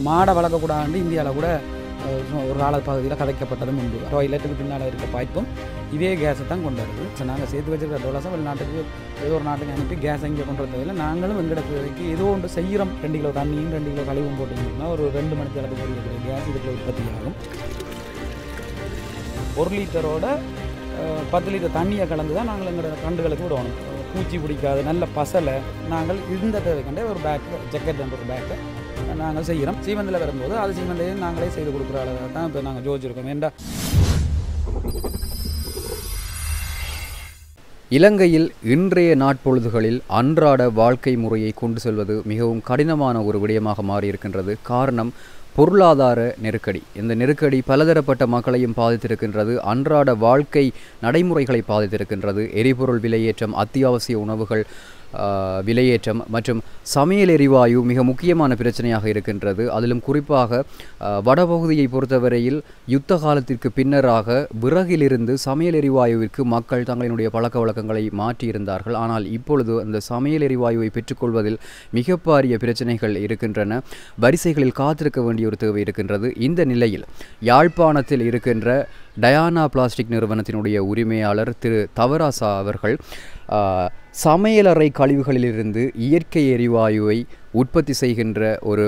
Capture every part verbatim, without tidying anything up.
மாடை வளர்க்கக்கூடாது இந்தியாவில் கூட ஒரு கால பகுதியில் கதைக்கப்பட்டதும் உண்டு. டாய்லெட்டுக்கு பின்னால் இருக்க பைப்பும் இதே கேஸை தான் கொண்டு வருது. ஸோ நாங்கள் சேர்த்து வச்சுருக்க டோலாஸை வெளிநாட்டுக்கு ஏதோ ஒரு நாட்டுக்கு அனுப்பி கேஸை இங்கே கொண்டு வரதில்லை. நாங்களும் எங்களுக்கு வைக்க ஏதோ ஒன்று செய்கிறோம். ரெண்டு கிலோ தண்ணியும் ரெண்டு கிலோ கழிவும் போட்டிங்கன்னா ஒரு ரெண்டு மணி நேரத்துக்கு ஒரு கேஸ் இதுக்குள்ள உற்பத்தி ஆகும். ஒரு லிட்டரோட பத்து லிட்டர் தண்ணியை கலந்து தான் நாங்கள் எங்களோட கண்டுகளுக்கு விடணும். பூச்சி பிடிக்காது நல்ல பசலை நாங்கள் இந்த தேவைக்கண்டே ஒரு பேக்கு ஜக்கெட் என்ற ஒரு பேக்கை நாங்கள் செய்கிறோம். சீமந்தில் வரும்போது அது சீமந்தையும் நாங்களே செய்து கொடுக்குற அளவு தான் இப்போ நாங்கள் யோசிச்சிருக்கோம். ஏண்டா இலங்கையில் இன்றைய நாட்பொழுதுகளில் அன்றாட வாழ்க்கை முறையை கொண்டு செல்வது மிகவும் கடினமான ஒரு விடயமாக மாறியிருக்கின்றது. காரணம் பொருளாதார நெருக்கடி. இந்த நெருக்கடி பலதரப்பட்ட மக்களையும் பாதித்திருக்கின்றது. அன்றாட வாழ்க்கை நடைமுறைகளை பாதித்திருக்கின்றது. எரிபொருள் விலையேற்றம், அத்தியாவசிய உணவுகள் விலையேற்றம் மற்றும் சமையல் எரிவாயு மிக முக்கியமான பிரச்சனையாக இருக்கின்றது. அதிலும் குறிப்பாக வடபகுதியை பொறுத்தவரையில் யுத்த காலத்திற்கு பின்னராக விறகிலிருந்து சமையல் எரிவாயுவிற்கு மக்கள் தங்களினுடைய பழக்க வழக்கங்களை மாற்றியிருந்தார்கள். ஆனால் இப்பொழுது அந்த சமையல் எரிவாயுவை பெற்றுக்கொள்வதில் மிக பாரிய பிரச்சனைகள் இருக்கின்றன. வரிசைகளில் காத்திருக்க வேண்டிய ஒரு தேவை இருக்கின்றது. இந்த நிலையில் யாழ்ப்பாணத்தில் இருக்கின்ற டயானா பிளாஸ்டிக் நிறுவனத்தினுடைய உரிமையாளர் திரு தவராசா அவர்கள் சமையலறை கழிவுகளிலிருந்து இயற்கை எரிவாயுவை உற்பத்தி செய்கின்ற ஒரு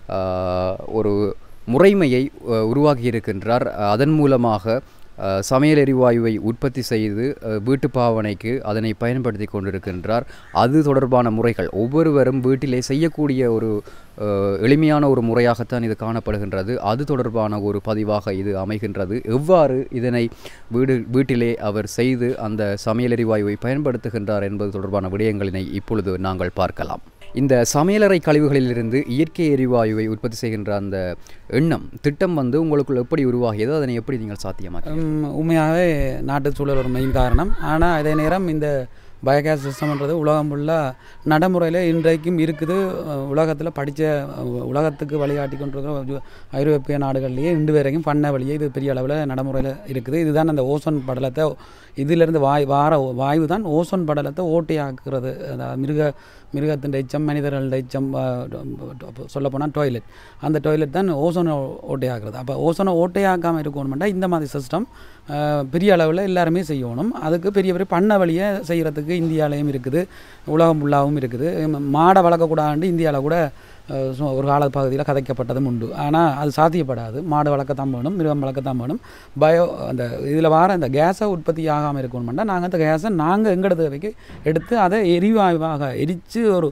ஒரு முறைமையை உருவாக்கியிருக்கின்றார். அதன் மூலமாக சமையல் எரிவாயுவை உற்பத்தி செய்து வீட்டு பாவனைக்கு அதனை பயன்படுத்தி கொண்டிருக்கின்றார். அது தொடர்பான முறைகள் ஒவ்வொருவரும் வீட்டிலே செய்யக்கூடிய ஒரு எளிமையான ஒரு முறையாகத்தான் இது காணப்படுகின்றது. அது தொடர்பான ஒரு பதிவாக இது அமைகின்றது. எவ்வாறு இதனை வீடு வீட்டிலே அவர் செய்து அந்த சமையல் எரிவாயுவை பயன்படுத்துகின்றார் என்பது தொடர்பான விடயங்களினை இப்பொழுது நாங்கள் பார்க்கலாம். இந்த சமையலறை கழிவுகளிலிருந்து இயற்கை எரிவாயுவை உற்பத்தி செய்கின்ற அந்த எண்ணம் திட்டம் வந்து உங்களுக்குள் எப்படி உருவாகியதோ அதனை எப்படி நீங்கள் சாத்தியமாக்க? உண்மையாகவே நாட்டு சூழல் ஒரு மெயின் காரணம். ஆனால் அதே நேரம் இந்த பயோகேஸ் சிஸ்டம்ன்றது உலகம் ஃபுல்லாக நடைமுறையில் இன்றைக்கும் இருக்குது. உலகத்தில் படித்த உலகத்துக்கு வழிகாட்டி கொண்டிருக்கிற ஐரோப்பிய நாடுகள்லேயே இன்று வரைக்கும் பண்ண வழியே இது பெரிய அளவில் நடைமுறையில் இருக்குது. இதுதான் அந்த ஓசோன் படலத்தை இதிலிருந்து வாய் வார வாயு தான் ஓசோன் படலத்தை ஓட்டையாக்குறது. மிருக மிருகத்தின் எச்சம் மனிதர்கள் எச்சம் சொல்லப்போனால் டாய்லெட், அந்த டாய்லெட் தான் ஓசோனை ஓட்டையாக்குறது. அப்போ ஓசோனை ஓட்டையாக்காமல் இருக்கணும்னா இந்த மாதிரி சிஸ்டம் பெரிய அளவில் எல்லாருமே செய்யணும். அதுக்கு பெரிய பெரிய பண்ண வழியை செய்கிறதுக்கு இந்தியாவிலையும் இருக்குது, உலகம் ஃபுல்லாகவும் இருக்குது. மாடை வளர்க்கக்கூடாது இந்தியாவில் கூட ஒரு கால பகுதியில் கதைக்கப்பட்டதும் உண்டு. ஆனால் அது சாத்தியப்படாது. மாடு வளர்க்கத்தான் வேணும், மிருகம் வளர்க்கத்தான் வேணும். பயோ அந்த இதில் வர இந்த கேஸை உற்பத்தி ஆகாமல் இருக்கணும்னா நாங்கள் அந்த கேஸை நாங்கள் எங்களோட தேவைக்கு எடுத்து அதை எரிவாயுவாக எரித்து ஒரு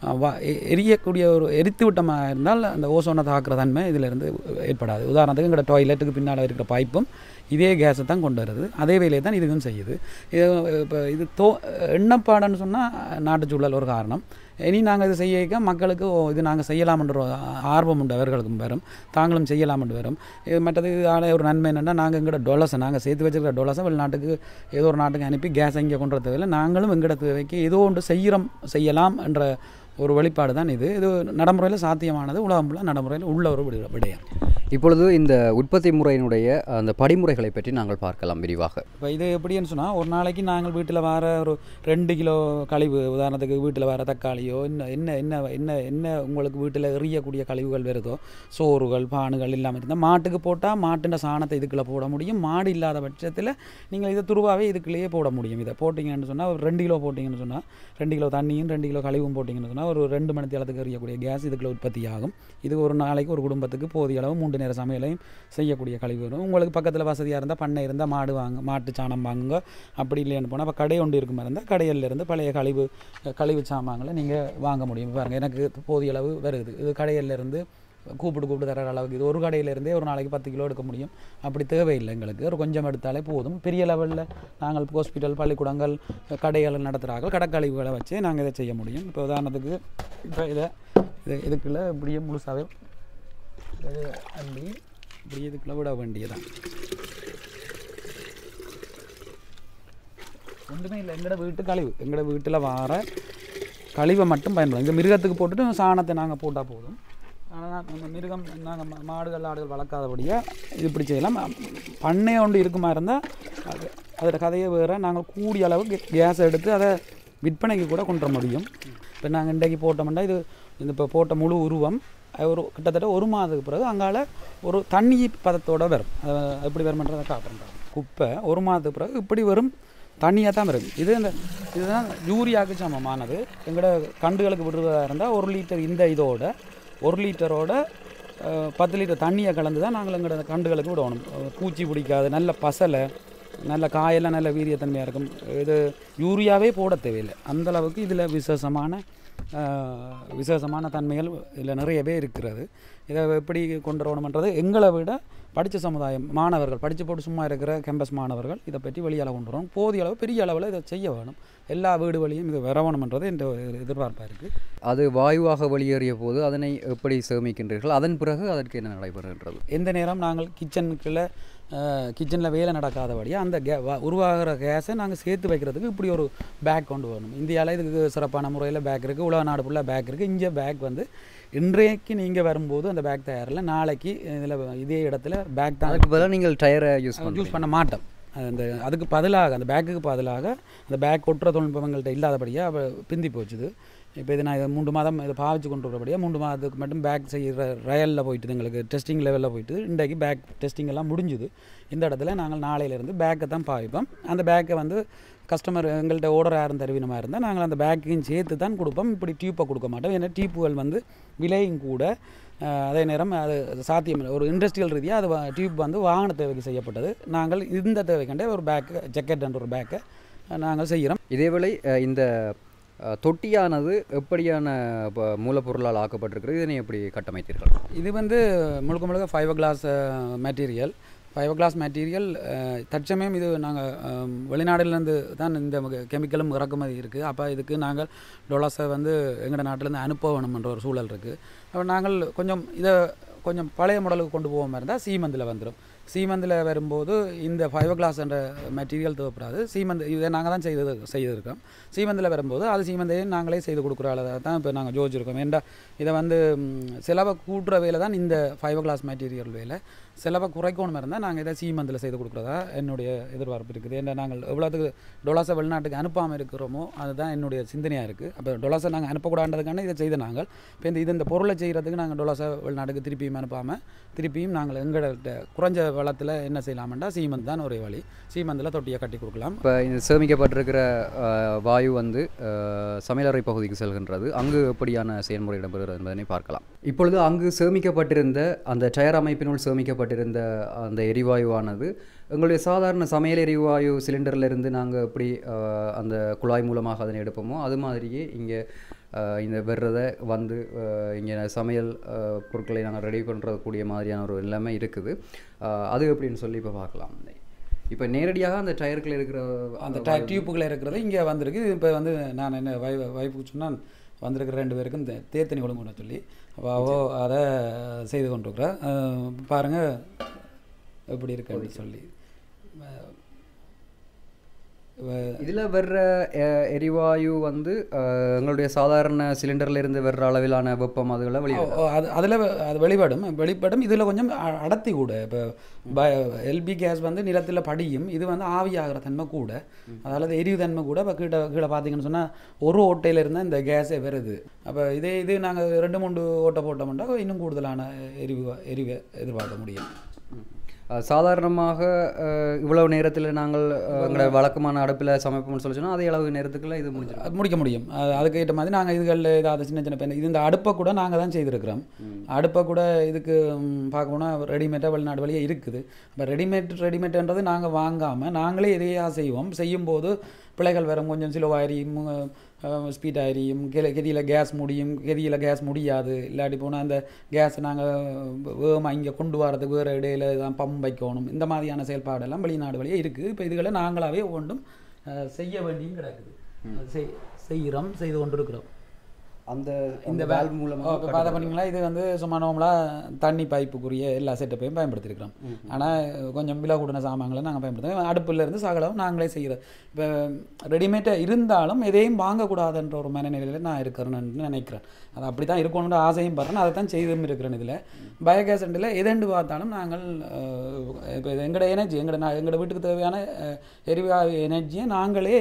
எரியக்கூடிய ஒரு எரித்து விட்டமாக இருந்தால் அந்த ஓசோனை தாக்குற தன்மை இதிலிருந்து ஏற்படாது. உதாரணத்துக்கு எங்களோட டாய்லெட்டுக்கு பின்னால் இருக்கிற பைப்பும் இதே கேஸை தான் கொண்டு வருது. அதே வேலையை தான் இதுவும் செய்யுது. இது இப்போ இது தோ எண்ணப்பாடன்னு சொன்னால் நாட்டுச்சூழல் ஒரு காரணம். இனி நாங்கள் இது செய்ய மக்களுக்கு இது நாங்கள் செய்யலாம்ன்ற ஆர்வம் உண்டு, அவர்களுக்கும் வரும், தாங்களும் செய்யலாம்னு வரும். இது மற்றது இதால் ஒரு நன்மை என்னென்னா நாங்கள் எங்களோட டொலஸை நாங்கள் சேர்த்து வச்சுருக்கிற டொலஸை வெளிநாட்டுக்கு ஏதோ ஒரு நாட்டுக்கு அனுப்பி கேஸை இங்கே கொண்டு வரதில்லை. நாங்களும் எங்களோட தேவைக்கு ஏதோ ஒன்று செய்கிறோம் செய்யலாம் என்ற ஒரு வெளிப்பாடு தான் இது. இது நடைமுறையில் சாத்தியமானது, உலகம் ஃபுல்லாக நடைமுறையில் உள்ள ஒரு விடயம். இப்பொழுது இந்த உற்பத்தி முறையினுடைய அந்த படிமுறைகளை பற்றி நாங்கள் பார்க்கலாம் விரிவாக. இப்போ இது எப்படின்னு சொன்னால், ஒரு நாளைக்கு நாங்கள் வீட்டில் வர ஒரு ரெண்டு கிலோ கழிவு, உதாரணத்துக்கு வீட்டில் வர தக்காளியோ என்ன என்ன என்ன என்ன என்ன உங்களுக்கு வீட்டில் எறியக்கூடிய கழிவுகள் வருதோ, சோறுகள் பானுகள் இல்லாமல் இருந்தால் மாட்டுக்கு போட்டால் மாட்டுன்ற சாணத்தை இதுக்குள்ளே போட முடியும். மாடு இல்லாத பட்சத்தில் நீங்கள் இதை துருவாவே இதுக்குள்ளேயே போட முடியும். இதை போட்டிங்கன்னு சொன்னால் ஒரு ரெண்டு கிலோ போட்டிங்கன்னு சொன்னால் ரெண்டு கிலோ தண்ணியும் ரெண்டு கிலோ கழிவும் போட்டிங்கன்னு சொன்னால் ஒரு ரெண்டு மணி நேரத்துக்கு எறியக்கூடிய கேஸ் இதுக்குள்ளே உற்பத்தி ஆகும். இது ஒரு நாளைக்கு ஒரு குடும்பத்துக்கு போதிய அளவு மூன்று நேர சமையலையும் செய்யக்கூடிய கழிவு வரும். உங்களுக்கு பக்கத்தில் வசதியாக இருந்தால் பண்ணை இருந்தால் மாடு வாங்க மாட்டு சாணம் வாங்குங்க. அப்படி இல்லைன்னு போனால் அப்போ கடை ஒன்று இருக்குமா இருந்தால் கடையிலேருந்து பழைய கழிவு கழிவு சாமான்களை நீங்கள் வாங்க முடியும். பாருங்கள், எனக்கு போதிய அளவு வருது. இது கடையிலேருந்து கூப்பிட்டு கூப்பிட்டு தர அளவுக்கு இது ஒரு கடையிலேருந்தே ஒரு நாளைக்கு பத்து கிலோ எடுக்க முடியும். அப்படி தேவையில்லை எங்களுக்கு, ஒரு கொஞ்சம் எடுத்தாலே போதும். பெரிய லெவலில் நாங்கள் ஹாஸ்பிட்டல் பள்ளிக்கூடங்கள் கடைகள் நடத்துகிறார்கள், கடற்கழிவுகளை வச்சு நாங்கள் இதை செய்ய முடியும். இப்போ உதாரணத்துக்கு இப்போ இதை இது இதுக்குள்ளே இப்படியே முழுசாகவே அள்ளி இப்படி இதுக்குள்ளே விட வேண்டியதான். ஒன்றுமே இல்லை, எங்களோட வீட்டு கழிவு எங்களோட வீட்டில் வர கழிவை மட்டும் பயன்படும். இந்த மிருகத்துக்கு போட்டுட்டு சாணத்தை நாங்கள் போட்டால் போதும். ஆனால் நம்ம மிருகம் நாங்கள் மாடுகள் ஆடுகள் வளர்க்காதபடியாக இது இப்படி செய்யலாம். பண்ணை ஒன்று இருக்குமா இருந்தால் அது அதோட கதையை வேறு. நாங்கள் கூடிய அளவுக்கு கேஸை எடுத்து அதை விற்பனைக்கு கூட கொண்டு வர முடியும். இப்போ நாங்கள் இன்றைக்கு போட்டோம்னா இது இந்த இப்போ போட்ட முழு உருவம் ஒரு கிட்டத்தட்ட ஒரு மாதத்துக்கு பிறகு அங்கால ஒரு தண்ணி பதத்தோடு வரும். எப்படி வரும்ன்றதை காட்டுறேன். குப்பை ஒரு மாதத்துக்கு பிறகு இப்படி வரும், தண்ணியாக தான் வரும். இது இந்த இதுதான் யூரியாவுக்கு சமமானது. எங்களோட கண்டுகளுக்கு விடுறதா இருந்தால் ஒரு லிட்டர் இந்த இதோட ஒரு லிட்டரோட பத்து லிட்டர் தண்ணியை கலந்து தான் நாங்கள் எங்களோட கண்டுகளுக்கு விடணும். பூச்சி பிடிக்காது, நல்ல பசலை, நல்ல காயெல்லாம் நல்ல வீரியத்தன்மையாக இருக்கும். இது யூரியாவே போட தேவையில்லை, அந்தளவுக்கு இதில் விசேஷமான விசேஷமான தன்மைகள் இதில் நிறையவே இருக்கிறது. இதை எப்படி கொண்டு வரணுன்றது எங்களை விட படித்த சமுதாயம் மாணவர்கள், படித்து போட்டு சும்மா இருக்கிற கேம்பஸ் மாணவர்கள் இதை பற்றி வெளியால் கொண்டு வரணும். போதிய அளவு பெரிய அளவில் இதை செய்ய வேணும். எல்லா வீடு வழியும் இது வரணுன்றது என்ற எதிர்பார்ப்பாக இருக்குது. அது வாயுவாக வெளியேறிய போது அதனை எப்படி சேமிக்கின்றீர்கள்? அதன் பிறகு அதற்கு என்ன நடைபெறுகின்றது? எந்த நேரம் நாங்கள் கிச்சனுக்குள்ளே கிச்சனில் வேலை நடக்காதபடியாக அந்த கே உருவாகிற கேஸை நாங்கள் சேர்த்து வைக்கிறதுக்கு இப்படி ஒரு பேக் கொண்டு வரணும். இந்தியாவில் இதுக்கு சிறப்பான முறையில் பேக் இருக்குது, உலக நாடு ஃபுல்லாக பேக் இருக்குது. இங்கே பேக் வந்து இன்றைக்கு நீங்கள் வரும்போது அந்த பேக் தயாரில் நாளைக்கு இதில் இதே இடத்துல பேக் தான். அதுக்கு பதிலாக நீங்கள் டயரை யூஸ் யூஸ் பண்ண மாட்டோம். அந்த அதுக்கு பதிலாக அந்த பேக்குக்கு பதிலாக அந்த பேக் கொட்டுற தொழில்நுட்பங்கள்கிட்ட இல்லாதபடியாக அப்போ பிந்தி போச்சுது. இப்போ இது நான் இதை மூன்று மாதம் இதை பாவிச்சு கொண்டு வரபடியாக மூன்று மாதத்துக்கு மட்டும் பேக் செய்கிற ரயலில் போயிட்டு எங்களுக்கு டெஸ்டிங் லெவலில் போயிட்டு இன்றைக்கு பேக் டெஸ்டிங் எல்லாம் முடிஞ்சுது. இந்த இடத்துல நாங்கள் நாளையிலேருந்து பேக்கை தான் பாவிப்போம். அந்த பேக்கை வந்து கஸ்டமர் எங்கள்கிட்ட ஓர்டர் யாரும் தருவினமாக இருந்தால் நாங்கள் அந்த பேக்கையும் சேர்த்து தான் கொடுப்போம். இப்படி டியூப்பை கொடுக்க மாட்டோம். ஏன்னா டியூப்புகள் வந்து விலையும் கூட, அதே நேரம் அது சாத்தியம் ஒரு இண்டஸ்ட்ரியல் ரீதியாக அது டியூப் வந்து வாகன தேவைக்கு செய்யப்பட்டது. நாங்கள் இந்த தேவைக்கண்டே ஒரு பேக்கு ஜக்கெட் என்ற ஒரு பேக்கை நாங்கள் செய்கிறோம். இதேவேளை இந்த தொட்டியானது எப்படியான மூலப்பொருளால் ஆக்கப்பட்டிருக்கிறது, இதனை எப்படி கட்டமைத்தீர்கள்? இது வந்து முழுக்க முழுக்க fibre glass material. Fibre glass material தற்சமயம் இது நாங்கள் வெளிநாடுலேருந்து தான் இந்த கெமிக்கலும் இறக்குமதி இருக்குது. அப்போ இதுக்கு நாங்கள் டொலாஸை வந்து எங்களோட நாட்டிலேருந்து அனுப்ப வேணும்ன்ற ஒரு சூழல் இருக்குது. அப்போ நாங்கள் கொஞ்சம் இதை கொஞ்சம் பழைய மாடலுக்கு கொண்டு போகாமல் இருந்தால் சீமந்தில் வந்துடும். சீமந்தில் வரும்போது இந்த ஃபைபர் கிளாஸ் என்ற மெட்டீரியல் தேவைப்படாது. சீமந்த் இதை நாங்கள் தான் செய்து செய்திருக்கோம். சீமந்தில் வரும்போது அது சீமந்தையும் நாங்களே செய்து கொடுக்குற அளவு தான் இப்போ நாங்கள் யோசிச்சிருக்கோம். ஏன்டா இதை வந்து செலவை கூட்டுற வேலை தான் இந்த ஃபைபர் கிளாஸ் மெட்டீரியல் வேலை. செலவை குறைக்கணும் இருந்தால் நாங்கள் இதை சீமந்தில் செய்து கொடுக்குறதா என்னுடைய எதிர்பார்ப்பு இருக்குது. ஏன்னா நாங்கள் எவ்வளோத்துக்கு டொலாஸை வெளிநாட்டுக்கு அனுப்பாமல் இருக்கிறோமோ அதுதான் என்னுடைய சிந்தனையாக இருக்குது. அப்போ டொலாஸை நாங்கள் அனுப்பக்கூடாதுன்றதுக்கான இதை செய்த நாங்கள் இப்போ இந்த இது இந்த பொருளை செய்கிறதுக்கு நாங்கள் டொலாஸை வெளிநாட்டுக்கு திருப்பியும் அனுப்பாமல் திருப்பியும் நாங்கள் எங்கள்கிட்ட குறைஞ்ச வளத்தில் என்ன செய்யலாம்டா சீமந்த் தான் ஒரே வழி. சீமந்தில் தொட்டியை கட்டி கொடுக்கலாம். இப்போ இந்த சேமிக்கப்பட்டிருக்கிற வாயு வந்து சமையலறை பகுதிக்கு செல்கின்றது. அங்கு எப்படியான செயல்முறை இடம்பெறுகிறது என்பதனை பார்க்கலாம். இப்பொழுது அங்கு சேமிக்கப்பட்டிருந்த அந்த டயர் அமைப்பினுள் சேமிக்கப்பட்டிருந்த அந்த எரிவாயுவானது எங்களுடைய சாதாரண சமையல் எரிவாயு சிலிண்டர்லேருந்து நாங்கள் எப்படி அந்த குழாய் மூலமாக அதனை எடுப்போமோ அது மாதிரியே இங்கே இந்த வெறதை வந்து இங்கே சமையல் பொருட்களை நாங்கள் ரெடி பண்ணுறக்கூடிய மாதிரியான ஒரு எல்லாமே இருக்குது. அது எப்படின்னு சொல்லி இப்போ பார்க்கலாம். இப்போ நேரடியாக அந்த டயருக்குள்ள இருக்கிற அந்த டயர் டியூப்புக்குள்ளே இருக்கிறது இங்கே வந்திருக்கு. இப்போ வந்து நான் என்ன வை வைஃபுக்கு சொன்னால் வந்திருக்கிற ரெண்டு பேருக்கும் இந்த தேர்த்தனி கொடுங்கன்னு சொல்லி அப்போ அவோ அதை செய்து கொண்டிருக்கிறேன். பாருங்கள் எப்படி இருக்கு அப்படின்னு சொல்லி. இதில் வர்ற எரிவாயு வந்து எங்களுடைய சாதாரண சிலிண்டரில் இருந்து வர்ற அளவிலான வெப்பம் அதுகளை வெளி அது அதில் அது வெளிப்படும் வெளிப்படும் இதில் கொஞ்சம் அடர்த்தி கூட. இப்போ எல்பி கேஸ் வந்து நிலத்தில் படியும், இது வந்து ஆவியாகிற தன்மை கூட, அதாவது எரிவு தன்மை கூட. இப்போ கீழே கீழே பார்த்தீங்கன்னு சொன்னால் ஒரு ஓட்டையில் இருந்தால் இந்த கேஸே வருது. அப்போ இதே இது நாங்கள் ரெண்டு மூன்று ஓட்டை போட்டோம்னா இன்னும் கூடுதலான எரிவு எரிவை எதிர்பார்க்க முடியும். சாதாரணமாக இவ்வளவு நேரத்தில் நாங்கள் எங்களை வழக்கமான அடுப்பில் சமைப்போம்னு சொல்லி சொன்னால் அதே அளவு நேரத்துக்குள்ள இது முடிஞ்சு முடிக்க முடியும். அதுக்கேற்ற மாதிரி நாங்கள் இதுகளில் ஏதாவது சின்ன சின்ன பெண் இது இந்த அடுப்பை கூட நாங்கள் தான் செய்திருக்கிறோம். அடுப்பை கூட இதுக்கு பார்க்க போனால் ரெடிமேடாக வெளிநாடு வழியே இருக்குது. இப்போ ரெடிமேட் ரெடிமேட்ன்றது நாங்கள் வாங்காமல் நாங்களே எதையா செய்வோம். செய்யும்போது பிள்ளைகள் வரும், கொஞ்சம் சிலவாரியும் ஸ்பீட் ஆகிரியும், கெ கெதியில் கேஸ் முடியும், கெதியில் கேஸ் முடியாது. இல்லாட்டி போனால் அந்த கேஸை நாங்கள் வேகமாக இங்கே கொண்டு வரதுக்கு வேறு இடையில தான் பம்ப் வைக்கணும். இந்த மாதிரியான செயல்பாடெல்லாம் வெளிநாடு வழியே இருக்குது. இப்போ இதுகளை நாங்களாகவே ஒன்றும் செய்ய வேண்டியும் கிடக்குது. செய் செய்கிறோம் செய்து கொண்டு இருக்கிறோம். அந்த இந்த வேல்வ் மூலமாக இப்போ பார்த்தா பண்ணிங்களா, இது வந்து சும்மா நார்மலாக தண்ணி பைப்புக்குரிய எல்லா செட்டப்பையும் பயன்படுத்தியிருக்கிறோம். ஆனால் கொஞ்சம் விலை கூடின சாமான்களை நாங்கள் பயன்படுத்துவோம். அடுப்பிலேருந்து சகலம் நாங்களே செய்கிறோம். இப்போ ரெடிமேடாக இருந்தாலும் எதையும் வாங்கக்கூடாதுன்ற ஒரு மனநிலையில் நான் இருக்கிறேன்னு நினைக்கிறேன். அது அப்படி தான் இருக்கணுன்ற ஆசையும் படுறேன், அதை தான் செய்தும் இருக்கிறேன். இதில் பயோகேஸ் ரெண்டில் எதெண்டு பார்த்தாலும் நாங்கள் இப்போ எங்களோட எனர்ஜி எங்களோட எங்களோட வீட்டுக்கு தேவையான எரிவாயு எனர்ஜியை நாங்களே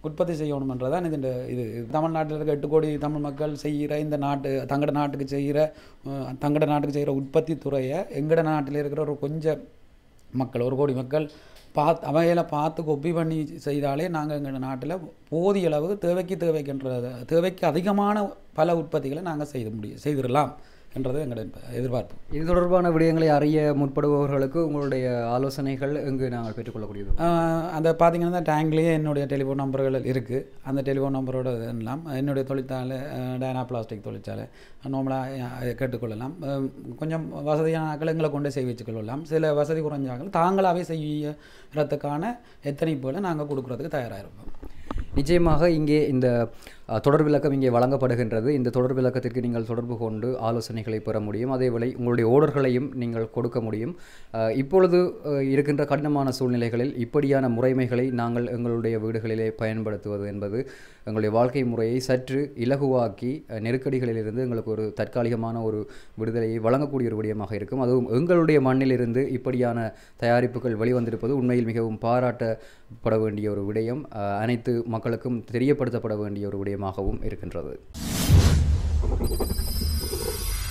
உற்பத்தி செய்யணுமன்றதான் இது இது தமிழ்நாட்டில் இருக்க எட்டு கோடி தமிழ் மக்கள் செய்கிற இந்த நாட்டு தங்கட நாட்டுக்கு செய்கிற தங்கட நாட்டுக்கு செய்கிற உற்பத்தி துறையை எங்கட நாட்டில் இருக்கிற ஒரு கொஞ்சம் மக்கள் ஒரு கோடி மக்கள் பார்த்து அவையில் பார்த்து கொப்பி பண்ணி செய்தாலே நாங்கள் எங்கள் நாட்டில் போதிய அளவு தேவைக்கு தேவைக்கின்ற தேவைக்கு அதிகமான பல உற்பத்திகளை நாங்கள் செய்து முடியும் செய்திடலாம் என்றது எங்களுடைய எதிர்பார்ப்பு. இது தொடர்பான விடயங்களை அறிய முற்படுபவர்களுக்கு உங்களுடைய ஆலோசனைகள் எங்கு நாங்கள் பெற்றுக்கொள்ளக்கூடியது? அந்த பார்த்தீங்கன்னா டேங்க்லேயே என்னுடைய டெலிஃபோன் நம்பர்கள் இருக்குது. அந்த டெலிஃபோன் நம்பரோட எல்லாம் என்னுடைய தொழிற்சாலை டயானா பிளாஸ்டிக் தொழிற்சாலை நார்மலாக கேட்டுக்கொள்ளலாம். கொஞ்சம் வசதியான ஆக்கள் எங்களை கொண்டே செய்ய வச்சுக்கொள்ளலாம். சில வசதி குறைஞ்ச ஆக்கள் தாங்களாகவே செய்யறதுக்கான எத்தனைப்புகளை நாங்கள் கொடுக்குறதுக்கு தயாராக இருப்போம். நிச்சயமாக இங்கே இந்த தொடர் விளக்கம் இங்கே வழங்கப்படுகின்றது. இந்த தொடர் விளக்கத்திற்கு நீங்கள் தொடர்பு கொண்டு ஆலோசனைகளை பெற முடியும். அதேவேளை உங்களுடைய ஓர்டர்களையும் நீங்கள் கொடுக்க முடியும். இப்பொழுது இருக்கின்ற கடினமான சூழ்நிலைகளில் இப்படியான முறைமைகளை நாங்கள் எங்களுடைய வீடுகளிலே பயன்படுத்துவது என்பது எங்களுடைய வாழ்க்கை முறையை சற்று இலகுவாக்கி நெருக்கடிகளிலிருந்து எங்களுக்கு ஒரு தற்காலிகமான ஒரு விடுதலையை வழங்கக்கூடிய ஒரு விடயமாக இருக்கும். அதுவும் எங்களுடைய மண்ணிலிருந்து இப்படியான தயாரிப்புகள் வெளிவந்திருப்பது உண்மையில் மிகவும் பாராட்டப்பட வேண்டிய ஒரு விடயம், அனைத்து மக்களுக்கும் தெரியப்படுத்தப்பட வேண்டிய ஒரு விடயமாகவும் இருக்கின்றது.